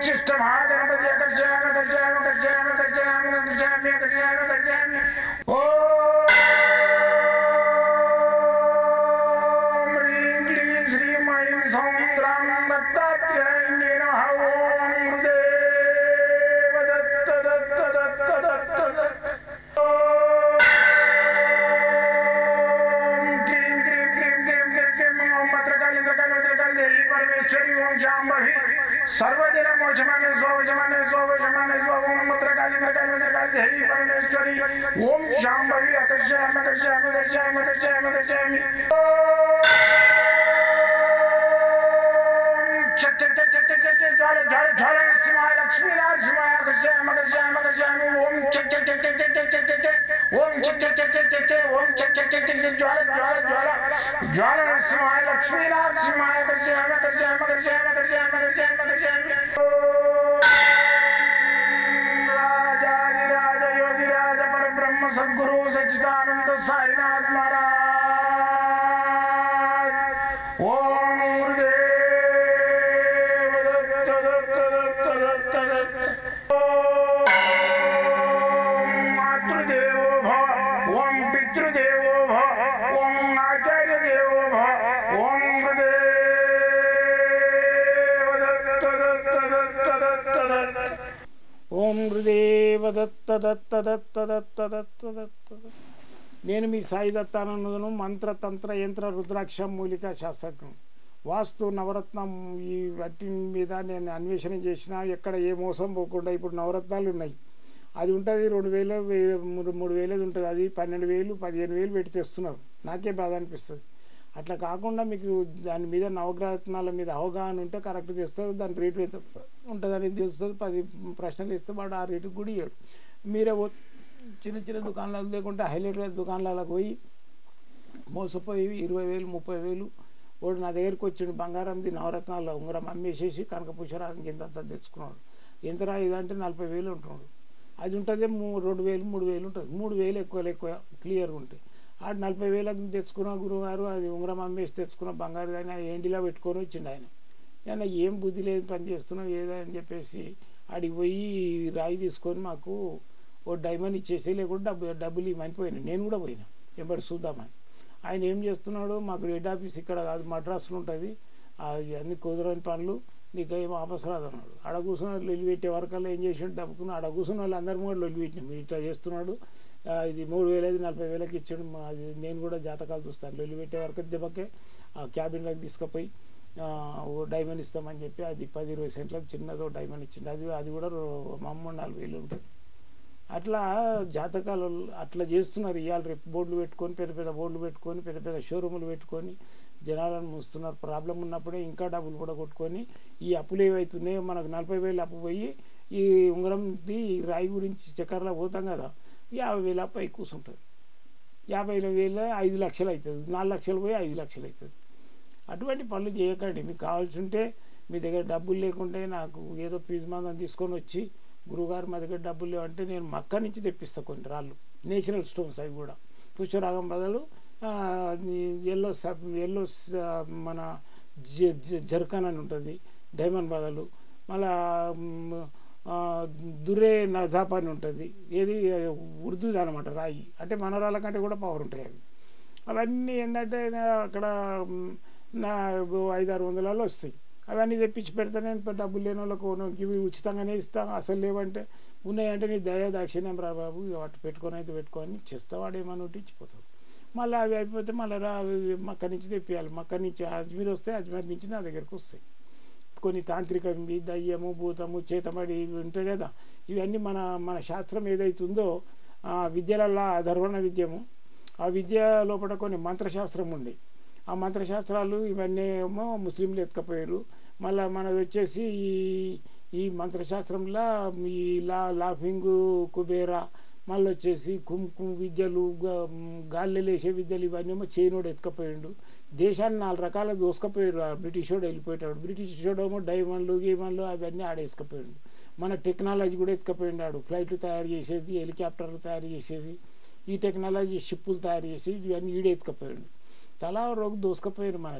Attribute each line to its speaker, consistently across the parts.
Speaker 1: गणपति कर्षयामि कर्षयामि कर्षयामि कर्षयामि कर्षयामि कर्षयामि कर्षयामि ओम ह्रीं क्लीं श्रीं ऐं सौं ग्रां दत्तात्रेयाय नमः ओम गुरुदेव दत्त दत्त दत्त दत्त दत्त ओम क्लीं क्लीं क्लीं क्लीं क्लीं क्लीं ओम भद्रकाली भद्रकाली देवी परमेश्वरी ओम शांभवी सर्वदिन मोचमाने स्वोचमाने स्वोचमाने स्व ओम भद्रकाली भद्रकाली भद्रकाली देवी परमेश्वरी ओम शांभवी आकर्षयामि आकर्षयामि आकर्षयामि आकर्षयामि आकर्षयामि ज्वाल ज्वाल ज्वाल नरसिंहाय लक्ष्मी नरसिंहाय आकर्षयामि आकर्षयामि आकर्षयामि ओम चक चक चक चक चक चक चक ओम चक चक चक चक चक ओम चक चक चक चक ज्वाल ज्वाल ज्वाल ज्वाल नरसिंहाय लक्ष्मी नरसिंहाय आकर्षयामि आकर्षयामि आकर्षयामि आकर्षयामि आकर्षयामि आकर्षयामि राजाधिराज योगिराज परब्रह्म सद्गुरु सच्चिदानंद साईनाथ महाराज ओम गुरुदेव दत्त दत्त दत्त दत्त दत्त ओम मातृदेवो भव ओम पितृदेवो भव ओम आचार्य देवो भव ओम गुरुदेव दत्त दत्त दत्त दत्त दत्त ओम गुरुदेव दत्त दत्त दत्त दत्त दत्त दत्त నేను మీ సాయి దత్తానందను మంత్ర తంత్ర యంత్ర రుద్రాక్ష మూలిక శాస్త్రజ్ఞం వాస్తు నవరత్నం ఈ వాటి మీద నేను అన్వేషణ చేసిన ఎక్కడ ఏ మోసం పోకుండా ఇప్పుడు నవరత్నాలు ఉన్నాయి అది ఉంటుంది 2000 3000 ఉంటుంది అది 12000 15000 పెట్టి తెస్తున్నారు నాకే బాధ అనిపిస్తుంది అట్లా కాకుండా మీకు దాని మీద నవగ్రహరత్నాల మీద అవగాహన ఉంటే కరెక్ట్ చేస్తారు దాని రేటు ఎంత ఉంటుందని తెలుస్తుంది 10 ప్రశ్నలు ఇస్తే వాడు ఆ రేటుకి కూడా ఇవ్వడు మీరే చిన్న చిన్న దుకాణాలకు లేకుంటే హైలైట్ దుకాణాలకు పోయి మోసపోయి 20000 30000 వాడు నా దగ్గరికి వచ్చిండు బంగారంది నవరత్నాల ఉంగరం అమ్మేసేసి కనకపుష్పరాగం కింద అంతా తెచ్చుకున్నాడు ఎంతరా ఇదంటే 40000 ఉంటున్నాడు అది ఉంటుంది 2000 3000 ఉంటుంది 3000 ఎక్కువ క్లియర్గా ఉంటాయి ఆడు 40000 తెచ్చుకున్న గురువుగారు అది ఉంగరం అమ్మేసి తెచ్చుకున్న బంగారు దాన్ని అది ఎండిలా పెట్టుకొని వచ్చిండు ఆయన ఏం బుద్ధి లేదు పని చేస్తున్నావు ఏదో అని చెప్పేసి ఆడికి పోయి రాయి తీసుకొని మాకు ఓ డైమండ్ ఇచ్చేసి లేకుంటే డబ్బులు ఇవ్వమనిపోయినా నేను కూడా పోయినా ఎంబడి చూద్దామని ఆయన ఏం చేస్తున్నాడు మాకు హెడ్ ఆఫీస్ ఇక్కడ కాదు మద్రాసులో ఉంటుంది అన్ని కుదరని పనులు నీకు ఏం ఆపస్ రాదు అన్నాడు ఆడ కూర్చున్న వాళ్ళు లొల్లి పెట్టే వరకల్లా ఏం చేసి డబ్బుకున్నా ఆడ కూర్చున్న వాళ్ళు అందరి కూడా లొల్లి పెట్టినాం ఇట్లా చేస్తున్నాడు ఇది 3000 40000 ఇచ్చాడు నేను కూడా జాతకాలు చూస్తాను లొల్లి పెట్టే వరకు దెబ్బకే ఆ క్యాబిన్లోకి తీసుకుపోయి డైమండ్ ఇస్తామని చెప్పి అది 10-20 సెంట్లకు చిన్నదో డైమండ్ ఇచ్చింది అది కూడా మామూలు 4000 ఉంటుంది అట్లా జాతకాలు అట్లా చేస్తున్నారు ఇవాళ రేపు బోర్డులు పెట్టుకొని పెద్ద పెద్ద బోర్డులు పెట్టుకొని పెద్ద పెద్ద షోరూములు పెట్టుకొని జనాలను మూస్తున్నారు ప్రాబ్లం ఉన్నప్పుడే ఇంకా డబ్బులు కూడా కొట్టుకొని ఈ అప్పులు ఏవైతున్నాయో మనకు 40000 అప్పు పోయి ఈ ఉంగరంది రాయి గురించి చక్కర్లో పోతాం కదా 50000 అప్పు అయి కూర్చుంటుంది 50000 5 లక్షలు అవుతుంది 4 లక్షలు పోయి 5 లక్షలు అవుతుంది అటువంటి పనులు చేయకండి మీకు కావాల్సి ఉంటే మీ దగ్గర డబ్బులు లేకుంటే నాకు ఏదో ఫీజు మందం తీసుకొని వచ్చి గురువుగారు మా దగ్గర డబ్బులు లేవంటే నేను మక్క నుంచి తెప్పిస్తాను కొన్ని రాళ్ళు నేచురల్ స్టోన్స్ అవి కూడా పుష్పరాగం బదులు ఎల్లో మన జర్కన్ అని ఉంటుంది డైమండ్ బదులు మళ్ళా దురే నజాప్ అని ఉంటుంది ఏది ఉర్దూది అనమాట రాయి అంటే మన రాళ్ళ కంటే కూడా పవర్ ఉంటాయి అవి అవన్నీ ఏంటంటే అక్కడ నా 500-600 వస్తాయి అవన్నీ తెప్పించి పెడితే నేను డబ్బులు లేని వాళ్ళకు ఇవి ఉచితంగానే ఇస్తాను అసలు లేవంటే ఉన్నాయంటే నీ దయా దాక్షిణ్యం రా బాబు వాటి పెట్టుకొని అయితే పెట్టుకొని చేస్తావు వాడు ఏమన్నా ఒకటి ఇచ్చిపోతాడు మళ్ళీ అవి అయిపోతే మళ్ళీ మక్క నుంచి తెప్పియాలి మక్క నుంచి అజ్మీర్ వస్తే అజ్మీర్ నుంచి నా దగ్గరకు వస్తాయి కొన్ని తాంత్రికం దయ్యము భూతము చేతమడి ఇవి ఉంటాయి కదా ఇవన్నీ మన శాస్త్రం ఏదైతుందో విద్యలల్లో అధర్వణ విద్యము ఆ విద్య లోపల కొన్ని మంత్రశాస్త్రం ఉండే ఆ మంత్రశాస్త్రాలు ఇవన్నీ ఏమో ముస్లింలు ఎత్తుకపోయారు మళ్ళీ మనది వచ్చేసి ఈ మంత్రశాస్త్రంలో ఈ లాఫింగ్ కుబేరా మళ్ళీ వచ్చేసి కుంకుమ విద్యలు గాల్లో వేసే విద్యలు ఇవన్నీ ఏమో చైనోడు ఎత్తుకపోయాడు దేశాన్ని 4 రకాల దోసుకపోయారు బ్రిటిష్ వాడు వెళ్ళిపోయాడు బ్రిటిష్ వాడేమో డైమండ్లు గీమండ్లు అవన్నీ ఆడేసుకపోయాడు మన టెక్నాలజీ కూడా ఎత్తుకపోయాడు ఫ్లైట్లు తయారు చేసేది హెలికాప్టర్లు తయారు చేసేది ఈ టెక్నాలజీ షిప్పులు తయారు చేసి ఇవన్నీ ఈడే ఎత్తుకపోయాడు తలా రోగు దోసుకపోయారు మనది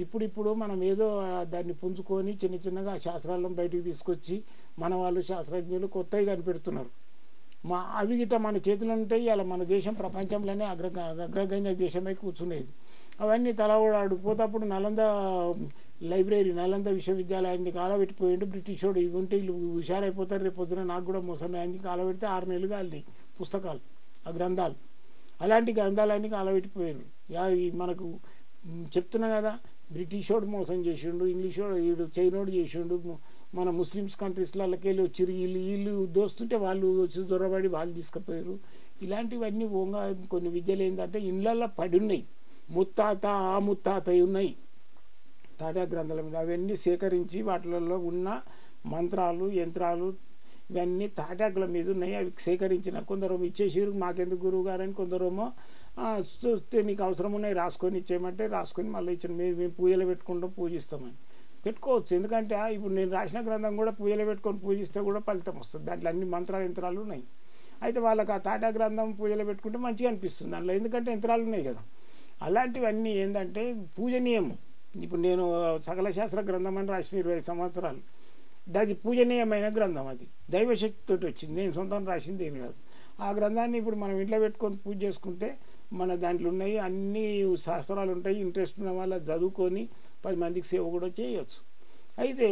Speaker 1: ఇప్పుడిప్పుడు మనం ఏదో దాన్ని పుంజుకొని చిన్న చిన్నగా శాస్త్రాలను బయటికి తీసుకొచ్చి మన వాళ్ళు శాస్త్రజ్ఞులు కొత్తవి కనిపెడుతున్నారు. అవి గిట్ట మన చేతిలో ఉంటాయి. అలా మన దేశం ప్రపంచంలోనే అగ్రగణ్య దేశమై కూర్చునేది. అవన్నీ తలవాడు పోతప్పుడు నలంద లైబ్రరీ, నలంద విశ్వవిద్యాలయాన్ని కాలబెట్టిపోయిండు బ్రిటిషోడు. ఇవి ఉంటే వీళ్ళు హుషారైపోతారు, రేపు పొద్దున నాకు కూడా మోసమే అని కాలబెడితే 6 నెలలు కాలినాయి పుస్తకాలు, ఆ గ్రంథాలు. అలాంటి గ్రంథాలన్నీ కాలబెట్టిపోయారు. మనకు చెప్తున్నా కదా, బ్రిటిషోడు మోసం చేసిండు, ఇంగ్లీషోడు వీడు చైనోడు చేసిండు, మన ముస్లిమ్స్ కంట్రీస్లకి వెళ్ళి వచ్చి వీళ్ళు దోస్తుంటే వాళ్ళు వచ్చి దొరబడి వాళ్ళు తీసుకుపోయారు. ఇలాంటివన్నీ ఓంగా కొన్ని విద్యలు ఏంటంటే ఇళ్ళల్లో పడి ఉన్నాయి, ముత్తాత ఆ ముత్తాత ఉన్నాయి తాటా గ్రంథాల మీద. అవన్నీ సేకరించి వాటిలలో ఉన్న మంత్రాలు యంత్రాలు ఇవన్నీ తాటాకుల మీద ఉన్నాయి. అవి సేకరించిన కొందరేమో ఇచ్చేసారు, మాకెందుకు గురువు గారు అని. కొందరేమో చూస్తే నీకు అవసరం ఉన్నాయి రాసుకొని ఇచ్చేయమంటే రాసుకొని మళ్ళీ ఇచ్చిన మేము పూజలు పెట్టుకుంటాం పూజిస్తామని పెట్టుకోవచ్చు. ఎందుకంటే ఇప్పుడు నేను రాసిన గ్రంథం కూడా పూజలు పెట్టుకొని పూజిస్తే కూడా ఫలితం వస్తుంది. దాంట్లో అన్ని మంత్రాలు యంత్రాలు ఉన్నాయి. అయితే వాళ్ళకి ఆ తాటా గ్రంథం పూజలు పెట్టుకుంటే మంచిగా అనిపిస్తుంది దాంట్లో, ఎందుకంటే యంత్రాలు ఉన్నాయి కదా. అలాంటివన్నీ ఏంటంటే పూజనీయం. ఇప్పుడు నేను సకల శాస్త్ర గ్రంథం అని రాసిన 20 సంవత్సరాలు, అది పూజనీయమైన గ్రంథం. అది దైవశక్తితో వచ్చింది, నేను సొంతం రాసింది ఏమి కాదు. ఆ గ్రంథాన్ని ఇప్పుడు మనం ఇంట్లో పెట్టుకొని పూజ చేసుకుంటే మన దాంట్లో ఉన్నాయి అన్ని శాస్త్రాలు ఉంటాయి. ఇంట్రెస్ట్ ఉన్న వాళ్ళ చదువుకొని 10 మందికి సేవ కూడా చేయవచ్చు. అయితే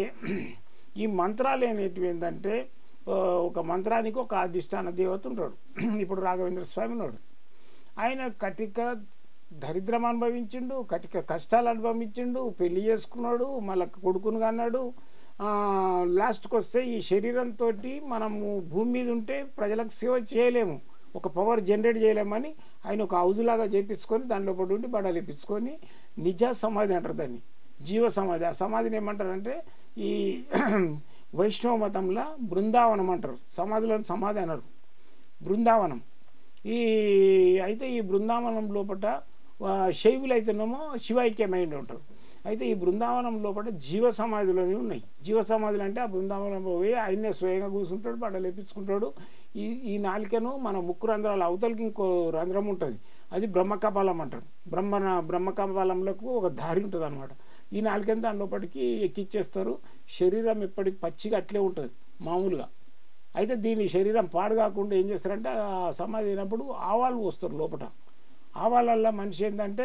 Speaker 1: ఈ మంత్రాలు అనేటివి ఏంటంటే ఒక మంత్రానికి ఒక అధిష్టాన దేవత ఉంటాడు. ఇప్పుడు రాఘవేంద్ర స్వామి ఉన్నాడు, ఆయన కటిక దరిద్రం అనుభవించిండు, కటిక కష్టాలు అనుభవించిండు, పెళ్లి చేసుకున్నాడు, మళ్ళీ కొడుకును కన్నాడు. లాస్ట్కి వస్తే ఈ శరీరంతో మనము భూమి మీద ఉంటే ప్రజలకు సేవ చేయలేము, ఒక పవర్ జనరేట్ చేయలేమని ఆయన ఒక హౌజులాగా చేయించుకొని దాంట్లో పడి ఉండి బడలు ఇప్పించుకొని నిజ సమాధి అంటారు దాన్ని, జీవ సమాధి. ఆ సమాధిని ఏమంటారంటే ఈ వైష్ణవ మతంలో బృందావనం అంటారు, సమాధిలోని సమాధి అన్నారు బృందావనం. అయితే ఈ బృందావనం లోపల శైవులు అయితేనేమో శివైక్యమైండి ఉంటారు. అయితే ఈ బృందావనం లోపల జీవ సమాధులని ఉన్నాయి. జీవ సమాధులు అంటే ఆ బృందావనం పోయి ఆయన్నే స్వయంగా కూర్చుంటాడు, బట్టలు వేపించుకుంటాడు. ఈ నాలికను మన ముక్కు రంధ్రాల అవతలకి ఇంకో రంధ్రం ఉంటుంది, అది బ్రహ్మకపాలం అంటారు. బ్రహ్మకపాలంలోకి ఒక దారి ఉంటుంది అనమాట. ఈ నాలికని దాని లోపలికి ఎక్కిచ్చేస్తారు. శరీరం ఎప్పటికి పచ్చిగా అట్లే ఉంటుంది మామూలుగా. అయితే దీని శరీరం పాడు కాకుండా ఏం చేస్తారంటే ఆ సమాధి అయినప్పుడు ఆవాలు పోస్తారు లోపల. ఆవాలల్లో మనిషి ఏంటంటే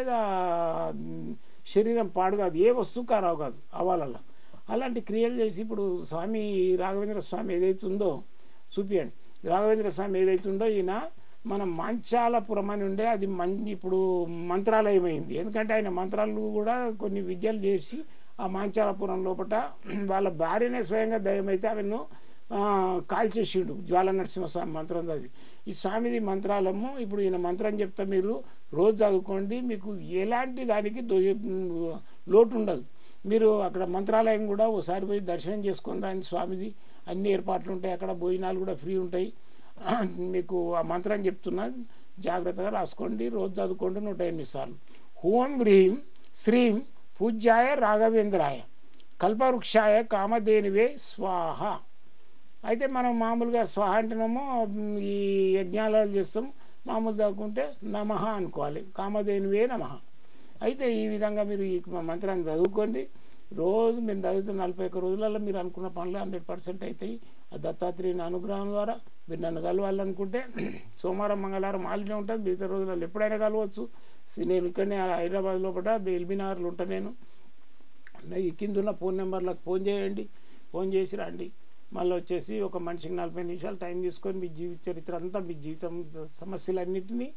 Speaker 1: శరీరం పాడు కాదు, ఏ వస్తువు ఖరాబు కాదు ఆవాలల్లో. అలాంటి క్రియలు చేసి ఇప్పుడు స్వామి రాఘవేంద్ర స్వామి ఏదైతుందో చూపియండి. రాఘవేంద్ర స్వామి ఏదైతుందో ఈయన మన మాంచాలపురం అని ఉండే అది ఇప్పుడు మంత్రాలయం అయింది. ఎందుకంటే ఆయన మంత్రాలు కూడా కొన్ని విద్యలు చేసి ఆ మాంచాలపురం లోపల వాళ్ళ భార్యనే స్వయంగా దయ్యమైతే ఆమెను కాల్చేసిండు. జ్వాల నరసింహస్వామి మంత్రం అది. ఈ స్వామిది మంత్రాలము ఇప్పుడు ఈయన మంత్రం చెప్తా మీరు రోజు చదువుకోండి, మీకు ఎలాంటి దానికి లోటు ఉండదు. మీరు అక్కడ మంత్రాలయం కూడా ఒకసారి పోయి దర్శనం చేసుకొని రాని, స్వామిది అన్ని ఏర్పాట్లు ఉంటాయి, అక్కడ భోజనాలు కూడా ఫ్రీ ఉంటాయి. మీకు ఆ మంత్రం చెప్తున్నా జాగ్రత్తగా రాసుకోండి, రోజు చదువుకోండి 108 సార్లు. ఓం హ్రీం శ్రీం పూజ్యాయ రాఘవేంద్రాయ కల్పవృక్షాయ కామధేనువే స్వాహ. అయితే మనం మామూలుగా స్వాహ అంటేనేమో ఈ యజ్ఞాలు చేస్తాం, మామూలు దాక్కుంటే నమః అనుకోవాలి, కామధేనువే నమః. అయితే ఈ విధంగా మీరు ఈ మంత్రాన్ని చదువుకోండి. రోజు మీరు చదువుతున్న 41 రోజులలో మీరు అనుకున్న పనులు 100% అవుతాయి. ఆ దత్తాత్రేయుని అనుగ్రహం ద్వారా మీరు నన్ను కలవాలనుకుంటే సోమవారం మంగళవారం హాలిడే ఉంటుంది, మిగతా రోజులలో ఎప్పుడైనా కలవచ్చు. నేను ఇక్కడనే హైదరాబాద్ లోపల ఎల్బీనగర్లో ఉంటాను. నేను ఈ కింద ఉన్న ఫోన్ నెంబర్లకు ఫోన్ చేయండి, ఫోన్ చేసి రండి. మళ్ళీ వచ్చేసి ఒక మనిషికి 40 నిమిషాలు టైం తీసుకొని మీ జీవిత చరిత్ర అంతా, మీ జీవితం సమస్యలన్నింటినీ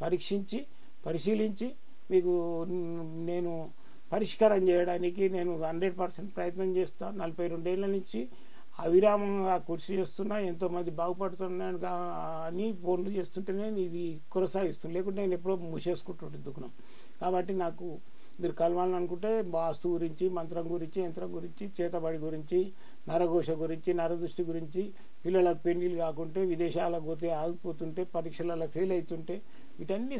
Speaker 1: పరిశీలించి మీకు నేను పరిష్కారం చేయడానికి నేను 100% ప్రయత్నం చేస్తాను. 42 ఏళ్ళ నుంచి అవిరామంగా కృషి చేస్తున్నా, ఎంతోమంది బాగుపడుతున్నాను అని ఫోన్లు చేస్తుంటే నేను ఇది కొనసాగిస్తున్నాను. లేకుంటే నేను ఎప్పుడో మూసేసుకుంటుంటే దుఃఖం. కాబట్టి నాకు మీరు కలవాలనుకుంటే వాస్తు గురించి, మంత్రం గురించి, యంత్రం గురించి, చేతబడి గురించి, నరఘోష గురించి, నరదృష్టి గురించి, పిల్లలకు పెళ్లిళ్ళు కాకుంటే, విదేశాలకు పోతే ఆగిపోతుంటే, పరీక్షలలో ఫెయిల్ అవుతుంటే, వీటన్ని